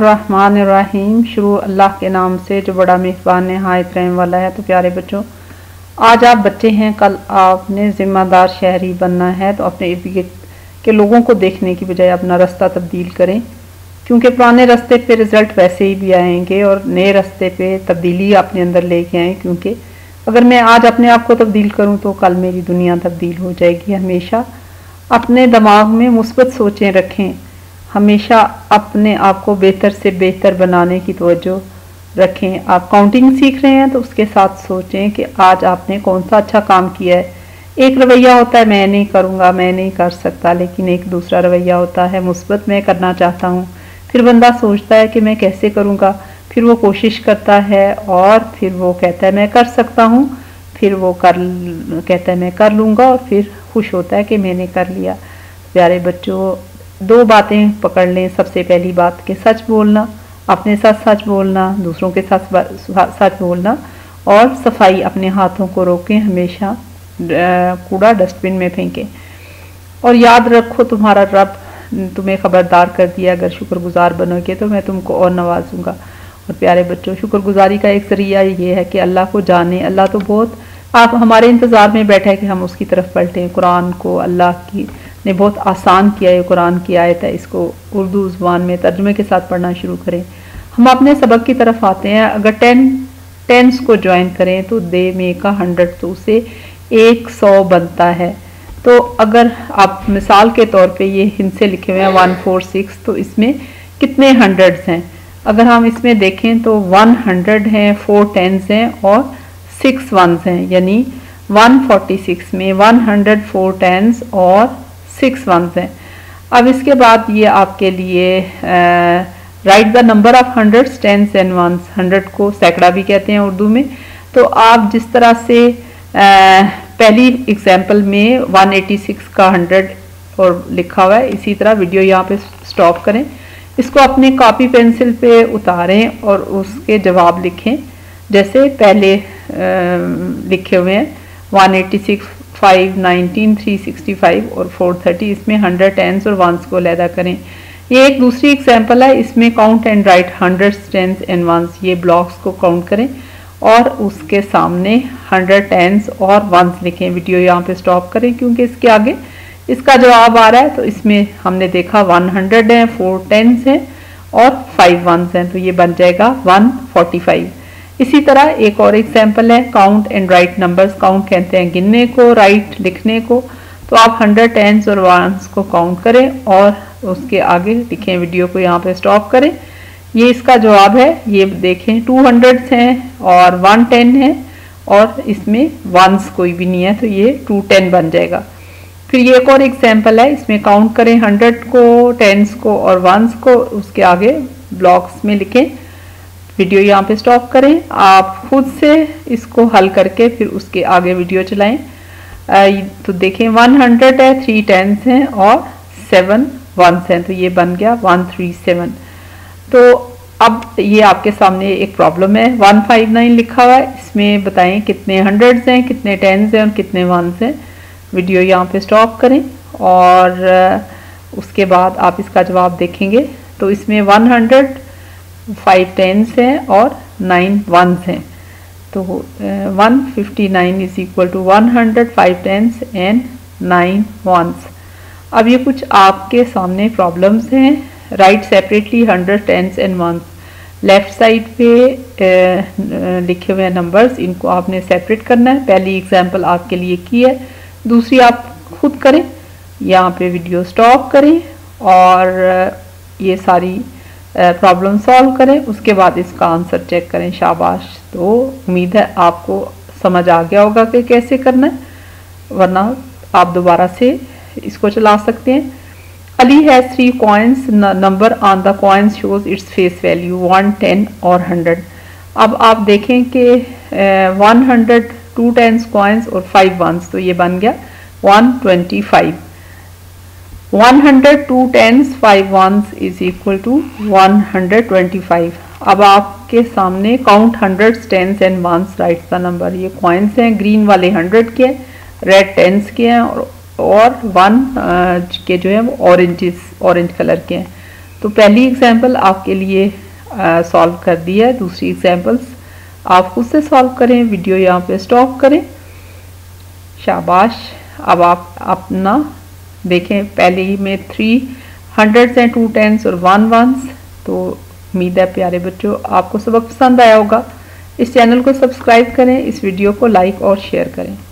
रहमानिर्रहीम। शुरू अल्लाह के नाम से जो बड़ा मेहरबान नहायत रहम वाला है। तो प्यारे बच्चों, आज आप बच्चे हैं, कल आपने ज़िम्मेदार शहरी बनना है। तो अपने इर्द गिर्द के लोगों को देखने की बजाय अपना रास्ता तब्दील करें, क्योंकि पुराने रास्ते पे रिज़ल्ट वैसे ही भी आएंगे और नए रास्ते पे तब्दीली अपने अंदर लेके आएँ। क्योंकि अगर मैं आज अपने आप को तब्दील करूँ तो कल मेरी दुनिया तब्दील हो जाएगी। हमेशा अपने दिमाग में मुस्बत सोचें रखें, हमेशा अपने आप को बेहतर से बेहतर बनाने की तवज्जो रखें। आप काउंटिंग सीख रहे हैं तो उसके साथ सोचें कि आज आपने कौन सा अच्छा काम किया है। एक रवैया होता है मैं नहीं करूँगा, मैं नहीं कर सकता, लेकिन एक दूसरा रवैया होता है मुस्बत मैं करना चाहता हूँ। फिर बंदा सोचता है कि मैं कैसे करूँगा, फिर वो कोशिश करता है और फिर वो कहता है मैं कर सकता हूँ, फिर वो कहता है मैं कर लूँगा और फिर खुश होता है कि मैंने कर लिया। प्यारे बच्चों, दो बातें पकड़ लें। सबसे पहली बात कि सच बोलना, अपने साथ सच बोलना, दूसरों के साथ सच बोलना, और सफाई, अपने हाथों को रोकें, हमेशा कूड़ा डस्टबिन में फेंकें। और याद रखो तुम्हारा रब तुम्हें खबरदार कर दिया, अगर शुक्रगुजार बनोगे तो मैं तुमको और नवाजूंगा। और प्यारे बच्चों, शुक्रगुजारी का एक जरिया ये है कि अल्लाह को जाने। अल्लाह तो बहुत आप हमारे इंतज़ार में बैठा है कि हम उसकी तरफ पलटें। कुरान को अल्लाह की ने बहुत आसान किया है, कुरान की आयत है, इसको उर्दू ज़ुबान में तर्जुमे के साथ पढ़ना शुरू करें। हम अपने सबक की तरफ आते हैं। अगर टेंस को ज्वाइन करें तो दे में का 100, तो उसे 100 बनता है। तो अगर आप मिसाल के तौर पे ये हिंसे लिखे हुए हैं 146, तो इसमें कितने हंड्रेड्स हैं? अगर हम इसमें देखें तो 100 हैं, 4 टेंस हैं और 6 वंस हैं, यानी 146 में 104 टेंस और 6 वंस हैं। अब इसके बाद ये आपके लिए write the number of hundreds, tens and ones. 100 को सैकड़ा भी कहते हैं उर्दू में। तो आप जिस तरह से पहली एग्जाम्पल में 186 का 100 और लिखा हुआ है, इसी तरह वीडियो यहाँ पे स्टॉप करें, इसको अपने कॉपी पेंसिल पे उतारें और उसके जवाब लिखें जैसे पहले लिखे हुए हैं। 186, 5, 19, 365 और 430, इसमें 100 टेंस और वंस को अलहदा करें। ये एक दूसरी एग्जाम्पल है, इसमें count and write hundreds, tens and ones, ये ब्लॉक्स को काउंट करें और उसके सामने 100 टेंस और वंस लिखें। वीडियो यहाँ पे स्टॉप करें क्योंकि इसके आगे इसका जवाब आ रहा है। तो इसमें हमने देखा 100 है, 4 टेंस हैं और 5 वंस हैं, तो ये बन जाएगा 145। इसी तरह एक और एग्जाम्पल है count and write numbers. Count कहते हैं गिनने को, राइट लिखने को। तो आप 100 टेंस और वंस को काउंट करें और उसके आगे लिखें। वीडियो को यहाँ पे स्टॉप करें। ये इसका जवाब है, ये देखें 200 हैं और 110 है और इसमें वंस कोई भी नहीं है, तो ये 210 बन जाएगा। फिर ये एक और एग्जाम्पल है, इसमें काउंट करें 100 को, टेंस को और वंस को, उसके आगे ब्लॉक्स में लिखें। वीडियो यहाँ पे स्टॉप करें। आप खुद से इसको हल करके फिर उसके आगे वीडियो चलाएं। तो देखें 100 है, 3 टेंस हैं और 7 वंस हैं, तो ये बन गया 137। तो अब ये आपके सामने एक प्रॉब्लम है, 159 लिखा हुआ है, इसमें बताएं कितने हंड्रेड्स हैं, कितने टेंस हैं और कितने वंस हैं। वीडियो यहाँ पे स्टॉप करें और उसके बाद आप इसका जवाब देखेंगे। तो इसमें 100, 5 टेंस हैं और 9 वंस हैं। तो 159 is equal to 100, 5 tens and 9 ones. अब ये कुछ आपके सामने प्रॉब्लम्स हैं। Write separately 100 tens and ones. Left side पे लिखे हुए नंबर्स, इनको आपने सेपरेट करना है। पहली एग्जाम्पल आपके लिए की है, दूसरी आप खुद करें। यहाँ पे वीडियो स्टॉप करें और ये सारी प्रॉब्लम सॉल्व करें। उसके बाद इसका आंसर चेक करें। शाबाश। तो उम्मीद है आपको समझ आ गया होगा कि कैसे करना है, वरना आप दोबारा से इसको चला सकते हैं। Ali has 3 coins, number on the coins shows its face value 1, 10 और 100। अब आप देखें कि 100, 2 टेंस कॉइन्स और 5 वंस, तो ये बन गया 125। 100, 2 tens, 5 ones is equal to 125। अब आपके सामने count hundreds, tens and ones, write the number. ये कॉइन्स हैं, ग्रीन वाले 100 के, रेड टेंस के हैं और 1 के जो है वो ऑरेंज कलर के हैं। तो पहली एग्जाम्पल आपके लिए सॉल्व कर दी है, दूसरी एग्जाम्पल्स आप खुद से सॉल्व करें। वीडियो यहाँ पे स्टॉप करें। शाबाश। अब आप अपना देखें, पहले ही में 3 हंड्रेड्स एंड 2 टेंस और 1 वंस। तो उम्मीद है प्यारे बच्चों आपको सबक पसंद आया होगा। इस चैनल को सब्सक्राइब करें, इस वीडियो को लाइक और शेयर करें।